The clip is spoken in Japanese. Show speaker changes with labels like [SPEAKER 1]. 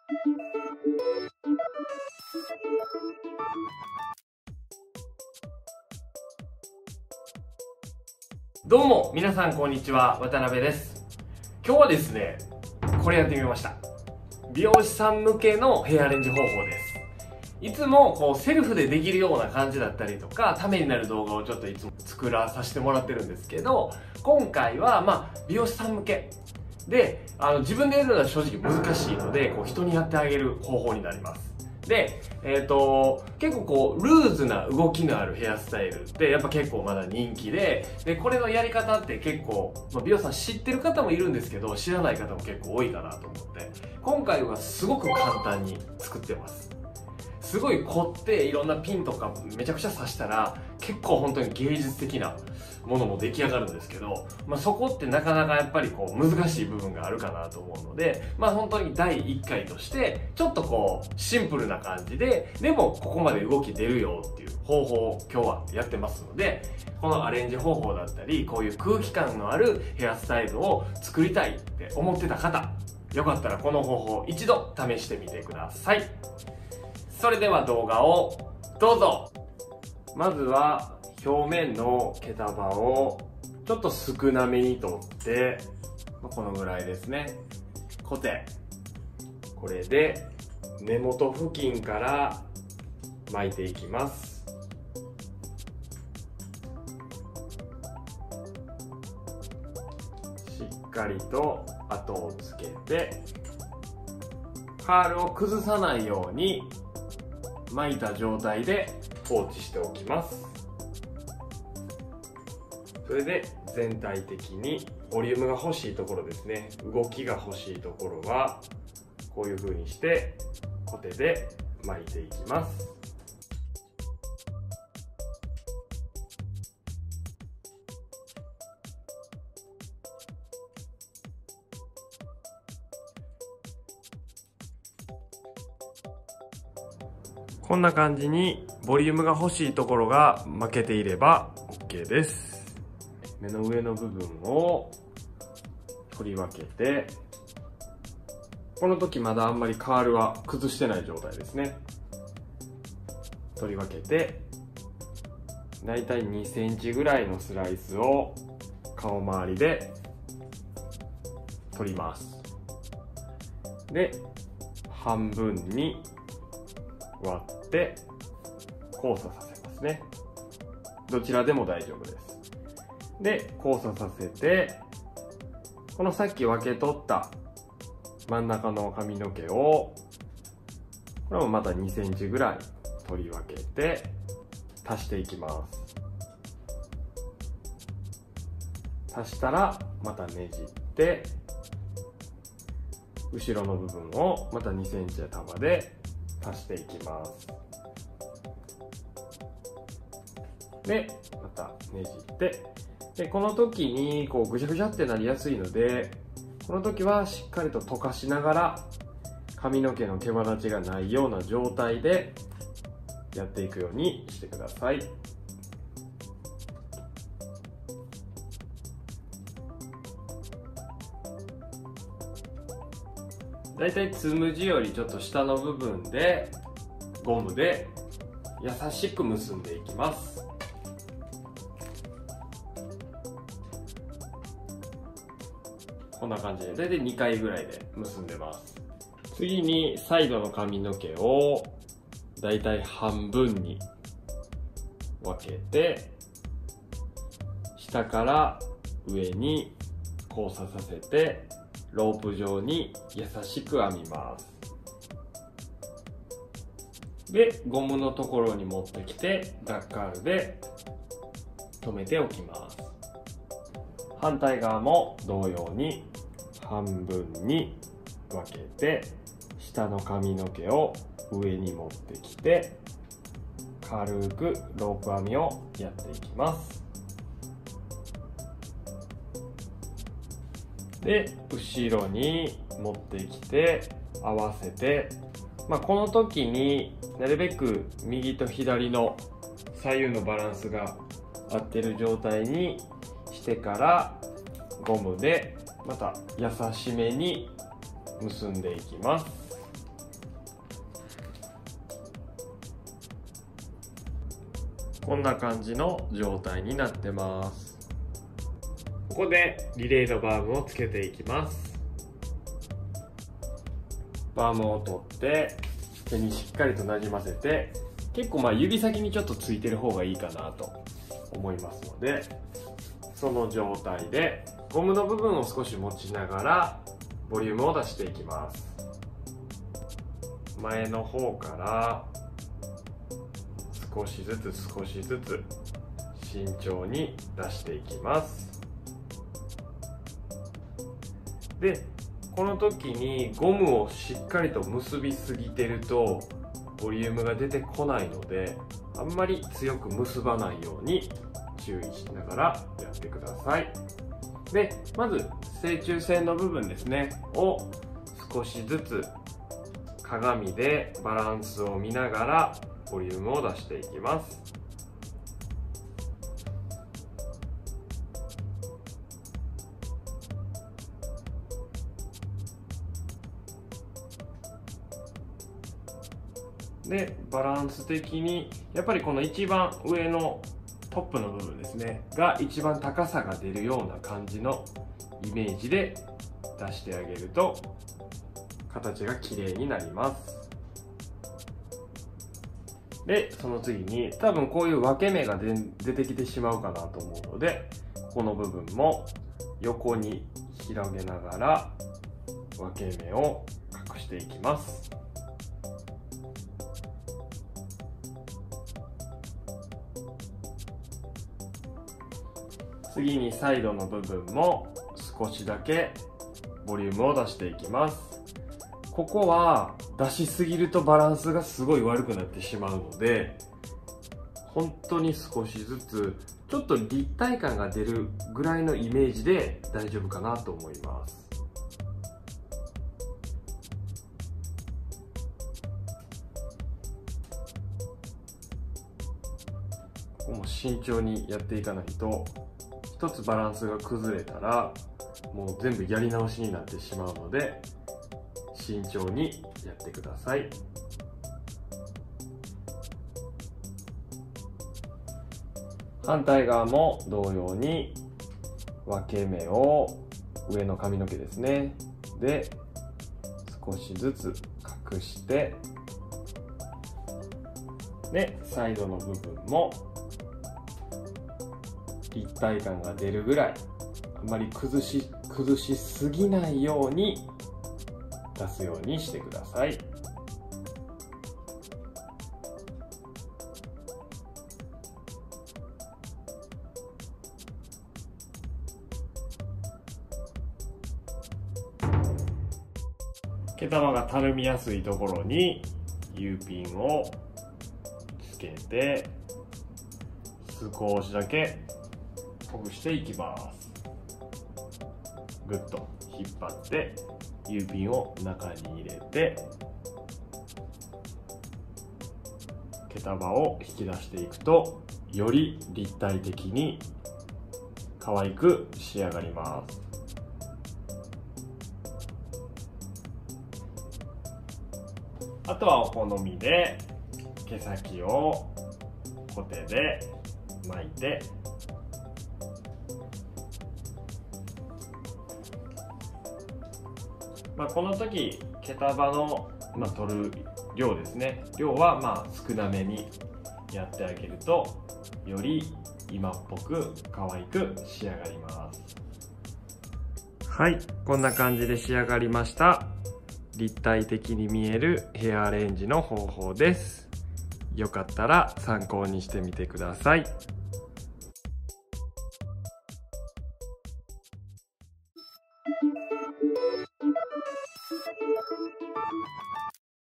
[SPEAKER 1] どうも皆さんこんにちは、渡辺です。今日はですね、これやってみました。美容師さん向けのヘアアレンジ方法です。いつもこうセルフでできるような感じだったりとか、ためになる動画をちょっといつも作らさせてもらってるんですけど、今回は美容師さん向けで、自分でやるのは正直難しいので、こう人にやってあげる方法になります。で、結構こうルーズな動きのあるヘアスタイルってやっぱ結構まだ人気で、これのやり方って結構、美容師さん知ってる方もいるんですけど、知らない方も結構多いかなと思って、今回はすごく簡単に作ってます。すごい凝っていろんなピンとかめちゃくちゃ刺したら結構本当に芸術的なものも出来上がるんですけど、そこってなかなかやっぱりこう難しい部分があるかなと思うので、本当に第1回としてちょっとこうシンプルな感じで、でもここまで動き出るよっていう方法を今日はやってますので、このアレンジ方法だったりこういう空気感のあるヘアスタイルを作りたいって思ってた方、よかったらこの方法一度試してみてください。それでは動画をどうぞ。まずは表面の毛束をちょっと少なめに取って、このぐらいですね。コテ、これで根元付近から巻いていきます。しっかりと後をつけて、カールを崩さないように巻いた状態で放置しておきます。それで全体的にボリュームが欲しいところですね、動きが欲しいところはこういう風にしてコテで巻いていきます。こんな感じにボリュームが欲しいところが巻けていれば OK です。目の上の部分を取り分けて、この時まだあんまりカールは崩してない状態ですね。取り分けて、だいたい2センチぐらいのスライスを顔周りで取ります。で、半分に割って交差させますね。どちらでも大丈夫です。で、交差させて、このさっき分け取った真ん中の髪の毛を、これもまた2センチぐらい取り分けて足していきます。足したらまたねじって、後ろの部分をまた2センチ幅で足していきます。で、またねじって、でこの時にこうぐしゃぐしゃってなりやすいので、この時はしっかりと溶かしながら髪の毛の毛羽立ちがないような状態でやっていくようにしてください。だいたいつむじよりちょっと下の部分でゴムで優しく結んでいきます。こんな感じでだいたい2回ぐらいで結んでます。次にサイドの髪の毛をだいたい半分に分けて、下から上に交差させてロープ状に優しく編みます。で、ゴムのところに持ってきてダッカールで留めておきます。反対側も同様に半分に分けて、下の髪の毛を上に持ってきて軽くロープ編みをやっていきます。で、後ろに持ってきて合わせて、この時になるべく右と左の左右のバランスが合ってる状態にしてからゴムでまた優しめに結んでいきます。 こんな感じの状態になってます。ここでリレーのバームをつけていきます。バームを取って手にしっかりとなじませて、結構指先にちょっとついてる方がいいかなと思いますので、その状態でゴムの部分を少し持ちながらボリュームを出していきます。前の方から少しずつ慎重に出していきます。でこの時にゴムをしっかりと結びすぎてるとボリュームが出てこないので、あんまり強く結ばないように注意しながらやってください。でまず正中線の部分ですねを少しずつ鏡でバランスを見ながらボリュームを出していきます。でバランス的にやっぱりこの一番上のトップの部分ですねが一番高さが出るような感じのイメージで出してあげると形が綺麗になります。でその次に多分こういう分け目が出てきてしまうかなと思うので、この部分も横に広げながら分け目を隠していきます。次にサイドの部分も少しだけボリュームを出していきます。ここは出しすぎるとバランスがすごい悪くなってしまうので、本当に少しずつちょっと立体感が出るぐらいのイメージで大丈夫かなと思います。ここも慎重にやっていかないと、一つバランスが崩れたらもう全部やり直しになってしまうので、慎重にやってください。反対側も同様に分け目を上の髪の毛ですねで少しずつ隠して、でサイドの部分も立体感が出るぐらい、あんまり崩しすぎないように出すようにしてください。毛玉がたるみやすいところに U ピンをつけて少しだけほぐしていきます。ぐっと引っ張ってU ピンを中に入れて毛束を引き出していくと、より立体的に可愛く仕上がります。あとはお好みで毛先をコテで巻いて、この時毛束の、取る量ですね、量は少なめにやってあげるとより今っぽく可愛く仕上がります。はい、こんな感じで仕上がりました。立体的に見えるヘアアレンジの方法です。よかったら参考にしてみてください。